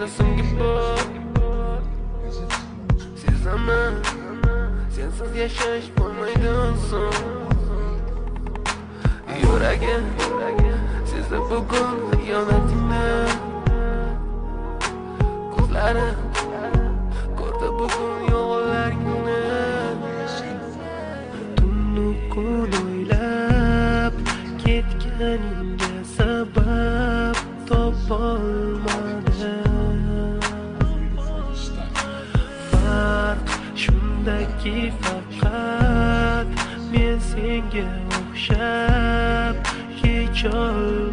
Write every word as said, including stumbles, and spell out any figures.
so'nggi bor sezaman sensiz yashash bo'lmaydi oson yuragim sezdi bugun xiyonatingni ko'zlarim ko'rdi bugun yolg'onlaringni tunnu kun o'ylab ketganingga sabab topolmadim farq shundaki faqat men senga o'xshab kecholmadim